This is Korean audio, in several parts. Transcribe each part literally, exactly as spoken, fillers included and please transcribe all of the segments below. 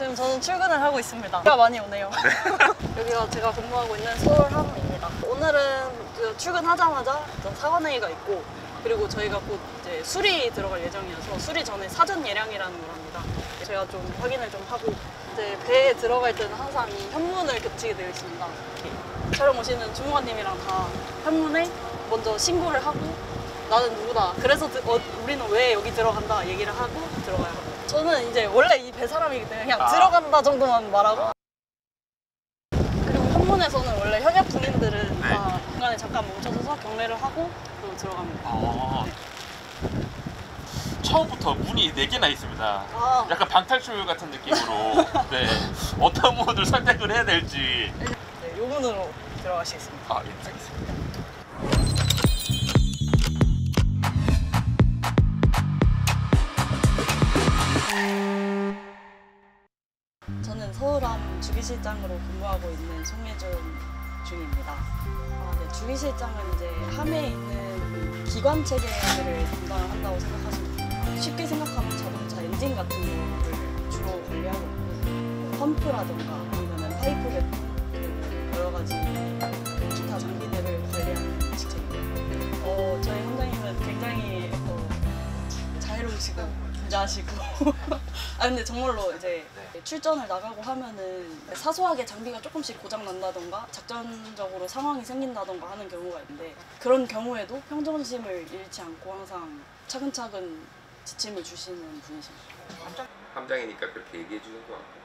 지금 저는 출근을 하고 있습니다. 비가 많이 오네요. 네. 여기가 제가 근무하고 있는 서울항입니다. 오늘은 그 출근하자마자 사관회의가 있고, 그리고 저희가 곧 이제 수리 들어갈 예정이어서 수리 전에 사전 예량이라는 걸 합니다. 제가 좀 확인을 좀 하고, 이제 배에 들어갈 때는 항상 이 현문을 겹치게 되어 있습니다. 촬영 오시는 주무관님이랑 다 현문에 먼저 신고를 하고, 나는 누구다, 그래서 어, 우리는 왜 여기 들어간다 얘기를 하고 들어가요. 저는 이제 원래 이 배 사람이기 때문에 그냥 아. 들어간다 정도만 말하고, 그리고 현문에서는 원래 현역 군인들은 네. 다 중간에 잠깐 멈춰서서 경례를 하고 그리고 들어갑니다. 아. 네. 처음부터 문이 네 개나 있습니다. 아. 약간 방탈출 같은 느낌으로 네. 어떤 문을 선택을 해야 될지. 네, 요 문으로 들어가시겠습니다. 아, 예, 알겠습니다. 저는 서울함 주기실장으로 근무하고 있는 송예준 중입니다. 아, 네, 주기실장은 이제 함에 있는 기관 체계를 담당을 한다고 생각하시면 됩니다. 쉽게 생각하면 자동차 엔진 같은 거를 주로 관리하고 있고, 펌프라던가 아니면 파이프 같은 여러 가지 기타 장비들을 관리하는 직책입니다. 어, 저희 원장님은 굉장히 어, 자유로우시고 부자시고 아 근데 정말로 이제 네. 출전을 나가고 하면은 사소하게 장비가 조금씩 고장 난다던가 작전적으로 상황이 생긴다던가 하는 경우가 있는데, 그런 경우에도 평정심을 잃지 않고 항상 차근차근 지침을 주시는 분이십니다. 함장이니까 그렇게 얘기해 주는 거 같고.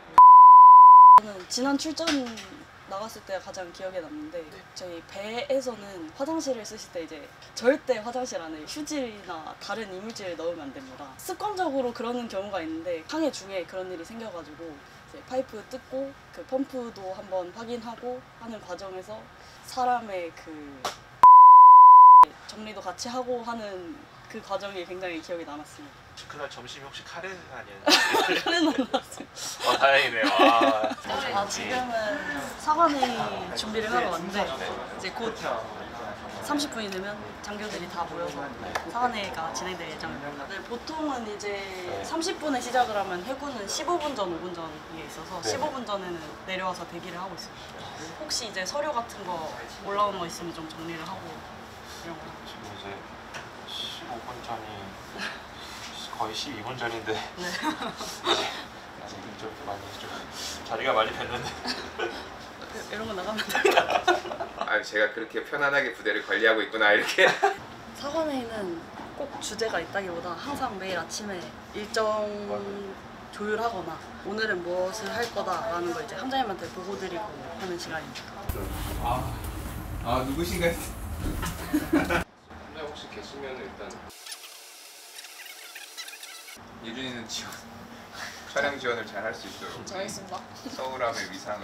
저는 지난 출전 나갔을 때가 가장 기억에 남는데, 네. 저희 배에서는 화장실을 쓰실 때 이제 절대 화장실 안에 휴지나 다른 이물질을 넣으면 안 됩니다. 습관적으로 그러는 경우가 있는데 항해 중에 그런 일이 생겨가지고 이제 파이프 뜯고 그 펌프도 한번 확인하고 하는 과정에서 사람의 그 정리도 같이 하고 하는 그 과정이 굉장히 기억에 남았습니다. 그날 점심이 혹시 카레는 아니었나요? 카레는 안 나왔어요. 어, 다행이네요. 아, 아, 지금은 사관회의 준비를 하러 왔는데 이제 곧 삼십 분이 되면 장교들이 다 모여서 사관회의가 진행될 예정입니다. 네, 보통은 이제 삼십 분에 시작을 하면 해군은 십오 분 전, 오 분 전이 있어서 네. 십오 분 전에는 내려와서 대기를 하고 있습니다. 혹시 이제 서류 같은 거 올라오는 거 있으면 좀 정리를 하고 이런 거. 지금 이제 십오 분 전이 거의 십이 분 전인데 네. 아직은 좀 많이 좀 자리가 많이 됐는데 이런 거 나가면 되겠다. 아, 제가 그렇게 편안하게 부대를 관리하고 있구나 이렇게. 사관회의는 꼭 주제가 있다기보다 항상 매일 아침에 일정 조율하거나 오늘은 무엇을 할 거다라는 걸 이제 함장님한테 보고드리고 하는 시간입니다. 아, 아 누구신가요? 함장 혹시 계시면 일단 예준이는 지원, 촬영 지원을 잘 할 수 있도록 잘하겠습니다. 서울함의 위상을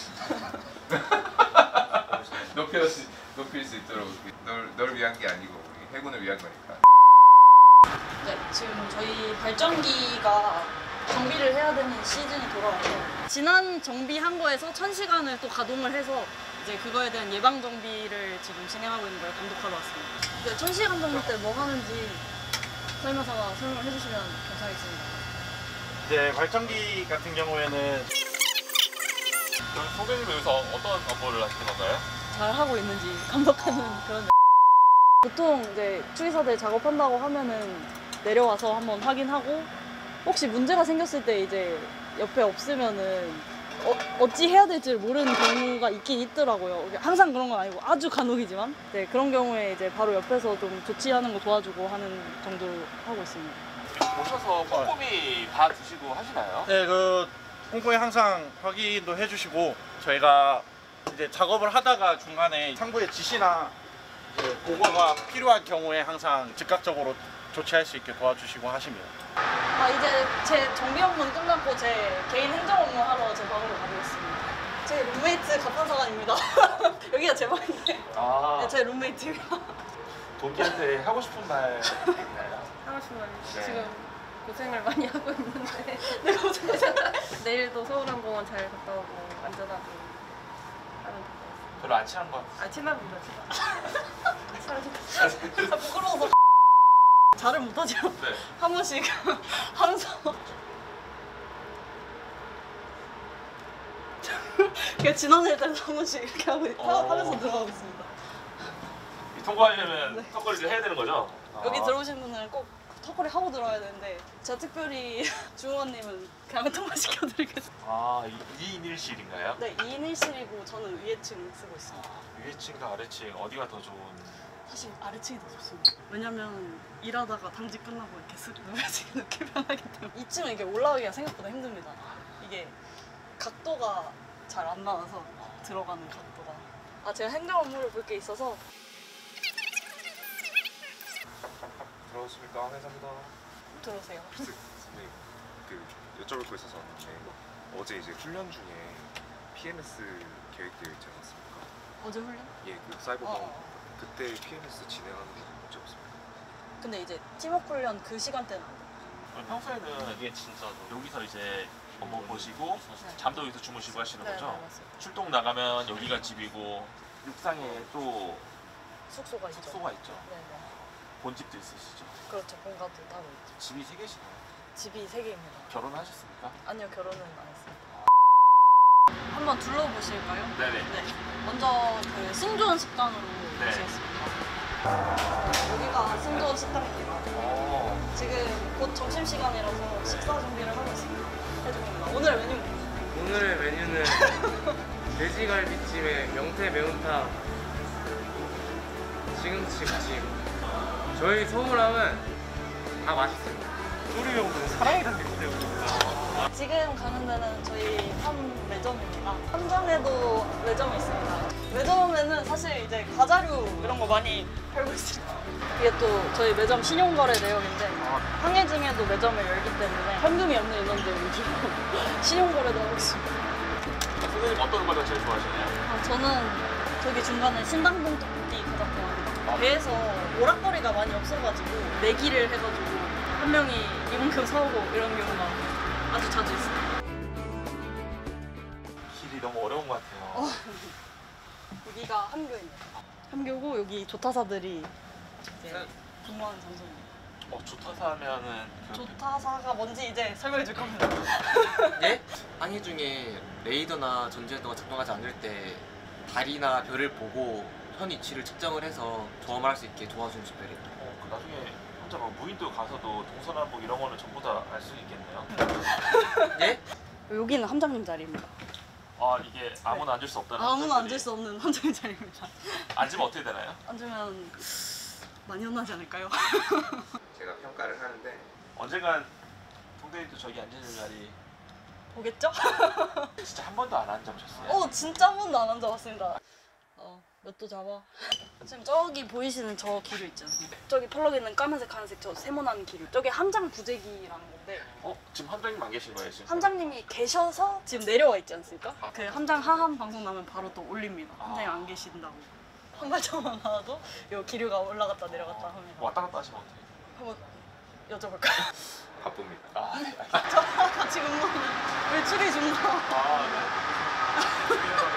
높일 수, 높일 수 있도록 널, 널 위한 게 아니고 우리 해군을 위한 거니까. 네, 지금 저희 발전기가 정비를 해야 되는 시즌이 돌아와서 지난 정비한 거에서 천 시간을 또 가동을 해서 이제 그거에 대한 예방 정비를 지금 진행하고 있는 걸 감독하러 왔습니다. 네, 천 시간 정비 때 뭐 하는지 설명서가 설명을 해주시면 감사하겠습니다. 이제 발전기 같은 경우에는 그럼 소배님 여기서 어떤 업무를 하시는 건가요? 잘 하고 있는지 감독하는 그런. 보통 이제 추기사들 작업한다고 하면은 내려와서 한번 확인하고 혹시 문제가 생겼을 때 이제 옆에 없으면은 어, 어찌 해야 될지 모르는 경우가 있긴 있더라고요. 항상 그런 건 아니고 아주 간혹이지만 네, 그런 경우에 이제 바로 옆에서 좀 조치하는 거 도와주고 하는 정도로 하고 있습니다. 오셔서 꼼꼼히 다 드시고 하시나요? 네, 그 꼼꼼히 항상 확인도 해주시고 저희가 이제 작업을 하다가 중간에 상부의 지시나 그 보고가 필요한 경우에 항상 즉각적으로 조치할 수 있게 도와주시고 하십니다. 아 이제 제 정비 업무는 끝났고 제 개인 행정 업무 하러 제 방으로 가보겠습니다. 제 룸메이트 갑판사관입니다. 여기가 제 방인데 아, 네, 제 룸메이트입니다. 동기한테 하고 싶은 말 있나요? 하고 싶은 말이 네. 지금 고생을 많이 하고 있는데 네, 고생하셨어요. 내일도 서울항공원 잘 갔다 오고 안전하게 하면 될 것 같아요. 별로 안 친한 것 같아요. 아 친합니다 친합니다. 아, 부끄러워서 잘을 못하죠. 네. 한 번씩 항상 그냥 지나다닐 때도 한 번씩 이렇게 하고 어. 하면서 들어가고 있습니다. 이 통과하려면 네. 턱걸이를 해야 되는 거죠? 여기 아. 들어오신 분은 꼭 턱걸이 하고 들어와야 되는데 제가 특별히 주무관님은 그냥 통과시켜드리겠습니다. 아, 이 인 일 실인가요? 네, 이 인 일 실이고 저는 위에층 쓰고 있습니다. 위층과 아래층 어디가 더 좋은? 사실 아래층이 더 좋습니다. 왜냐면 일하다가 당직 끝나고 이렇게 쓱 누워지기 늦게 편하기 때문에 이 층은 이게 올라가기가 생각보다 힘듭니다. 이게 각도가 잘 안 나와서 들어가는 각도가. 아, 제가 행정 업무를 볼 게 있어서. 들어오십니까? 회사입니다. 들어오세요. 선생님, 그 여쭤볼 거 있어서 왔는데 어제 이제 훈련 중에 피엠에스 계획되어 있지 않았습니까? 어제 훈련? 예, 그 사이버방 어. 그때 피엠에스 진행하는 거 문제 없습니까? 근데 이제 팀워크 훈련 그 시간대는 안 돼요. 평소에는 이게 진짜 여기서 이제 업무 보시고 잠도 여기서 주무시고 하시는 거죠? 네, 맞아요. 출동 나가면 여기가 집이고 육상에 또 숙소가 있죠. 숙소가 있죠. 네, 네. 본집도 있으시죠? 그렇죠. 본가도 따로 있죠. 집이 세 개시나요? 집이 세 개입니다. 결혼하셨습니까? 아니요, 결혼은 안 했습니다. 한번 둘러보실까요? 네네. 네. 먼저 그 신조원 식당으로 네. 모시겠습니다. 여기가 신조원 식당입니다. 어. 지금 곧 점심 시간이라서 식사 준비를 하고 있습니다. 해줍니다. 오늘 메뉴 오늘의 메뉴는 돼지갈비찜에 명태 매운탕, 시금치찜. 저희 서울함은 다 맛있습니다. 소리 형은 사랑이란 게 때문에. 지금 가는 데는 저희 한 매점입니다. 함정에도 매점이 있습니다. 매점에는 사실 이제 과자류 이런 거 많이 팔고 있습니다. 이게 또 저희 매점 신용거래 내역인데 항해증에도 매점을 열기 때문에 현금이 없는 인원들 위주로 신용거래도 하고 있습니다. 선생님 어떤 과자 제일 좋아하시나요? 아, 저는 저기 중간에 신당동 떡볶이 가장 좋아합니다. 배에서 오락거리가 많이 없어가지고 내기를 해가지고 한 명이 이만큼 사오고 이런 경우가 아주 자주 있어요. 길이 너무 어려운 것 같아요. 어. 여기가 함교입니다. 함교고 여기 조타사들이 이제 근무하는 장소입니다. 어, 조타사 하면은 그 조타사가 뭔지 이제 설명해 줄 겁니다. 예? 항해 중에 레이더나 전지현도가 작동하지 않을 때 달이나 별을 보고 현 위치를 측정을 해서 조험을 할 수 있게 도와주는 식별이에요. 어, 그 나중에 혼자 막 무인도 가서도 동서남북 이런 거는 전부 다 알 수 있겠네요. 예? 여기는 함장님 자리입니다. 아, 이게 아무나 앉을 수 없다는 아무나 것들이 앉을 수 없는 함장님 자리입니다. 앉으면 어떻게 되나요? 앉으면 많이 혼나지 않을까요? 제가 평가를 하는데 언젠간 동대리도 저기 앉는 자리 보겠죠? 진짜 한 번도 안 앉아보셨어요? 어, 진짜 한 번도 안 앉아봤습니다. 어, 몇 도 잡아? 지금 저기 보이시는 저 기류 있죠? 저기 펄럭 있는 까만색, 하얀색 저 세모난 기류. 저기 함장 부재기라는 건데 어? 지금 함장님 안 계신 거예요 지금? 함장님이 계셔서 지금 내려와 있지 않습니까? 그 함장 하함 방송 나면 바로 또 올립니다. 함장이 안 계신다고. 한 발짝만 나와도 요 기류가 올라갔다 내려갔다 합니다. 왔다 갔다 하시면 어떡해요? 한번 여쭤볼까요? 바쁩니다. 아, 저 같이 근무하는 외출이 중간 아 네.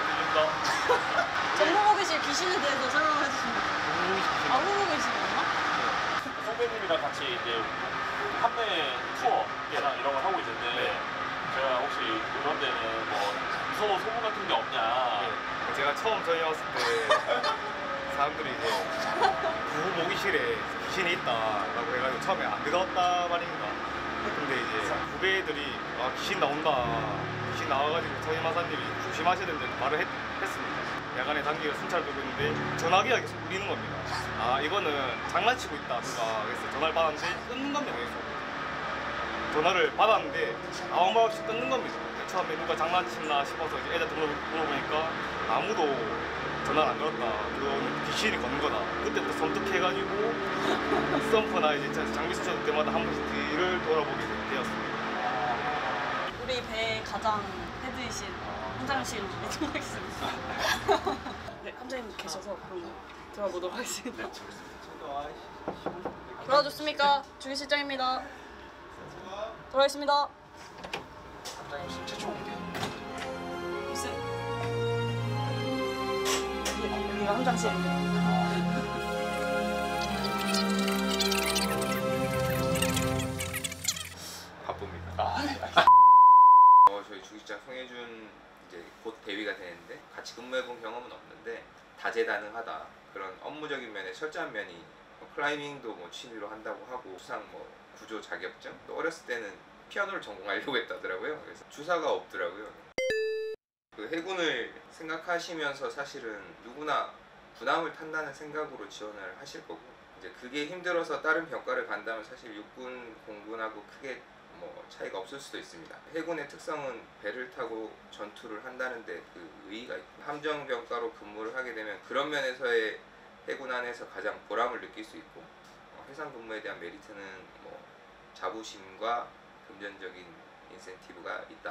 들린다. 정보고기실 귀신에 대해서 설명을 해주십니다. 아, 후보계실이었나? 선배님이랑 같이 이제 판매 투어랑 이런 걸 하고 있는데 제가 혹시 이런 데는 뭐 무서운 소문 같은 게 없냐? 제가 처음 저희 왔을 때 사람들이 이제 구호 모기실에 귀신이 있다라고 해가지고 처음에 안 믿었다 말입니다. 근데 이제 후배들이 아 귀신 나온다, 귀신 나와가지고 저희 마사님이 조심하셔야 된다고 말을 했, 했습니다. 야간에 단기가 순찰 들고 있는데 전화기가 계속 울리는 겁니다. 아 이거는 장난치고 있다 누가. 그래서 전화를 받았는데 끊는 겁니다. 계속 전화를 받았는데 아무 말 없이 끊는 겁니다. 처음에 누가 장난치나 싶어서 이제 애들한테 물어보니까 아무도 전화를 안 걸었다. 그거는 귀신이 거는 거다. 그때부터 섬뜩해가지고 썸프나 이제 장비 수첩 때마다 한 번씩 뒤를 돌아보게 되었습니다. 우리 배의 가장 헤드이신 함장실 이동하겠습니다. 네, 함장님 계셔서 그럼 들어보도록 하겠습니다. 돌아줬습니까? 주기실장입니다. 돌아가겠습니다. 함장님 최초 공개. 무슨 여기, 여기가 함장실입니다. 바쁩니다. 아, 어, 저희 주기자 송혜준 이제 곧 대위가 되는데 같이 근무해본 경험은 없는데 다재다능하다, 그런 업무적인 면에 철저한 면이, 뭐 클라이밍도 뭐 취미로 한다고 하고 수상 뭐 구조 자격증, 또 어렸을 때는 피아노를 전공하려고 했다더라고요. 그래서 주사가 없더라고요. 그 해군을 생각하시면서 사실은 누구나 군함을 탄다는 생각으로 지원을 하실 거고, 이제 그게 힘들어서 다른 병과를 간다면 사실 육군 공군하고 크게 뭐 차이가 없을 수도 있습니다. 해군의 특성은 배를 타고 전투를 한다는데 그 의의가 있고, 함정병과로 근무를 하게 되면 그런 면에서의 해군 안에서 가장 보람을 느낄 수 있고, 해상 근무에 대한 메리트는 뭐 자부심과 금전적인 인센티브가 있다.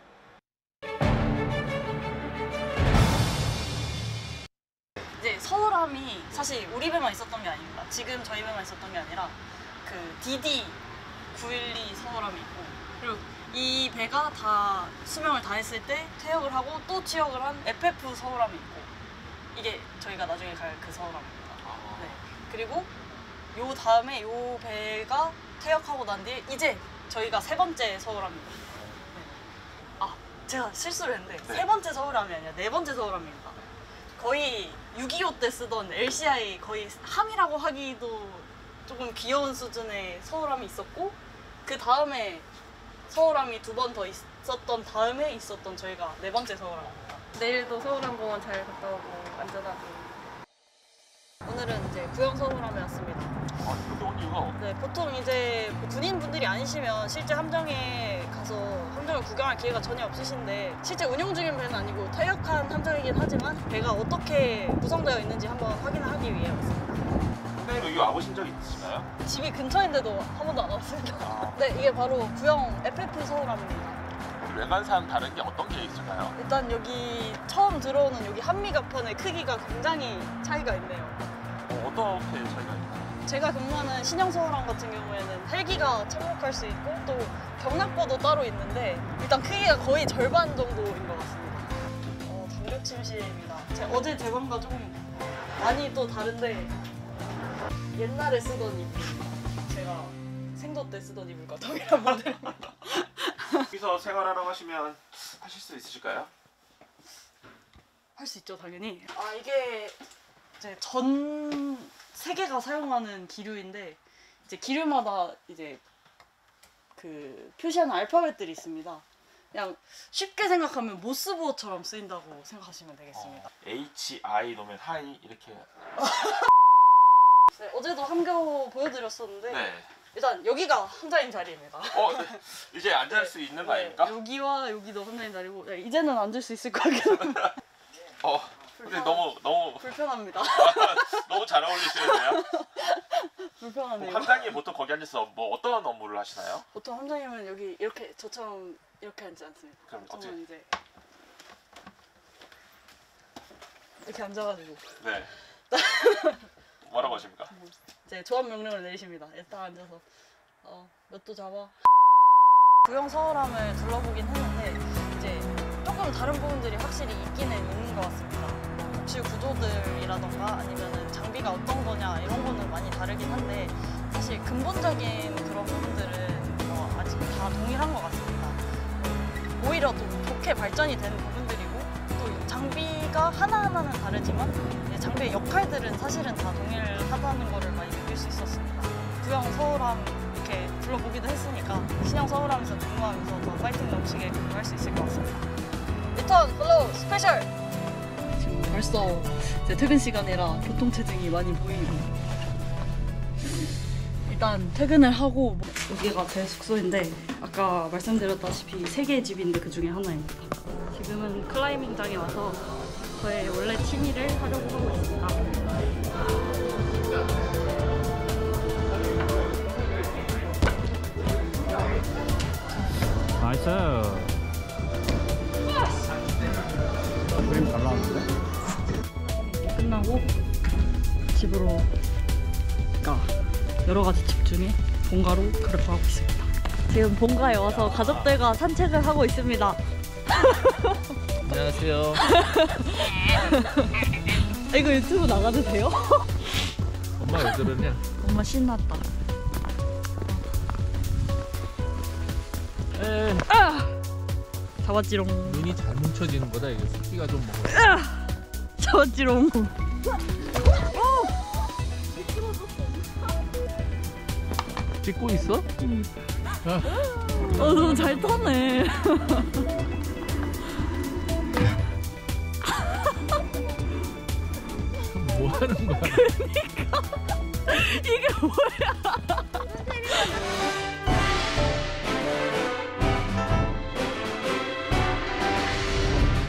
이제 서울함이 사실 우리 배만 있었던 게 아닙니다. 지금 저희 배만 있었던 게 아니라 그 디디 구일이 서울함이 있고, 그리고 이 배가 다 수명을 다했을 때 퇴역을 하고 또 취역을 한 에프에프 서울함이 있고, 이게 저희가 나중에 갈 그 서울함입니다. 네. 그리고 요 다음에 요 배가 퇴역하고 난 뒤에 이제 저희가 세 번째 서울함입니다. 네. 아, 제가 실수를 했는데 네. 세 번째 서울함이 아니라 네 번째 서울함입니다. 거의 육이오 때 쓰던 엘씨아이 거의 함이라고 하기도 조금 귀여운 수준의 서울함이 있었고, 그 다음에 서울함이 두 번 더 있었던 다음에 있었던 저희가 네 번째 서울함입니다. 내일도 서울항공원 잘 갔다 오고 안전하게. 오늘은 이제 구형 서울함에 왔습니다. 아, 여기 온 이유가? 네, 보통 이제 군인분들이 아니시면 실제 함정에 가서 함정을 구경할 기회가 전혀 없으신데, 실제 운용 중인 배는 아니고 퇴역한 함정이긴 하지만 배가 어떻게 구성되어 있는지 한번 확인을 하기 위해 왔습니다. 선생님 여기 와보신 적 있으신가요? 집이 근처인데도 한 번도 안 왔습니다. 아. 네, 이게 바로 구형 에프에프 서울함입니다. 외관상 다른 게 어떤 게 있을까요? 일단 여기 처음 들어오는 여기 한미가판의 크기가 굉장히 차이가 있네요. 어, 어떻게 차이가 있나요? 제가 근무하는 신형서울함 같은 경우에는 헬기가 착륙할 수 있고 또 경납고도 따로 있는데, 일단 크기가 거의 절반 정도인 것 같습니다. 어, 당격 침실입니다. 제가 어제 대관과 조금 많이 또 다른데, 옛날에 쓰던 이불, 제가 생도 때 쓰던 이불과 동일한 모델입니다. 여기서 생활하러 가시면 하실 수 있으실까요? 할 수 있죠, 당연히. 아, 이게 이제 전 세계가 사용하는 기류인데, 이제 기류마다 이제 그 표시하는 알파벳들이 있습니다. 그냥 쉽게 생각하면 모스보어처럼 쓰인다고 생각하시면 되겠습니다. 어, 에이치 아이 놓으면 하이 이렇게. 네, 어제도 함교 보여드렸었는데, 네. 일단 여기가 함장님 자리입니다. 어, 네. 이제 앉을 수 있는 거 아닙니까? 네, 여기와 여기도 함장님 자리고, 네, 이제는 앉을 수 있을 것 같긴 한데 어, 근데 너무 너무 불편합니다. 너무 잘 어울리시는데요? 불편하네요. 함장님 보통 거기 앉아서 뭐 어떤 업무를 하시나요? 보통 함장님은 여기 이렇게 저처럼 이렇게 앉지 않습니다. 그럼 저는 어떻게? 이제 이렇게 앉아가지고 네. 뭐라고 하십니까? 이제 조합 명령을 내리십니다. 딱 앉아서 어, 몇 도 잡아. 구형 서울함을 둘러보긴 했는데 이제 조금 다른 부분들이 확실히 있기는 있는 것 같습니다. 복실 구조들이라던가 아니면은 장비가 어떤 거냐 이런 거는 많이 다르긴 한데, 사실 근본적인 그런 부분들은 어, 아직 다 동일한 것 같습니다. 오히려 더 좋게 발전이 되는 부분들이고, 또 장비가 하나하나는 다르지만 이제 장비의 역할들은 사실은 다 동일하다는 거를 많이 느낄 수 있었습니다. 구형 서울함 이렇게 둘러보기도 했으니까 신형 서울함에서 근무하면서 더 파이팅 넘치게 근무할 수 있을 것 같습니다. 리턴 플로우 스페셜! 지금 벌써 이제 퇴근 시간이라 교통체증이 많이 보이고, 일단 퇴근을 하고, 여기가 제 숙소인데 아까 말씀드렸다시피 세 개의 집인데 그 중에 하나입니다. 지금은 클라이밍장에 와서 저의 원래 취미를 하려고 하고 있습니다. 나이스. 그림 잘 나왔는데? 끝나고 집으로 가 여러 가지 집 중에 본가로 가려고 하고 있습니다. 지금 본가에 와서 가족들과 산책을 하고 있습니다. 안녕하세요. 이거 유튜브 나가도 돼요? 엄마 왜 그러냐? 엄마 신났다. 에. 아! 잡았지롱. 눈이 잘 뭉쳐지는 거다. 이게 습기가 좀 먹어야 돼. 잡았지롱. 찍고 있어? 응. 아. 어, 너무 잘 타네. 뭐 하는 거야? 그러니까 이게 뭐야?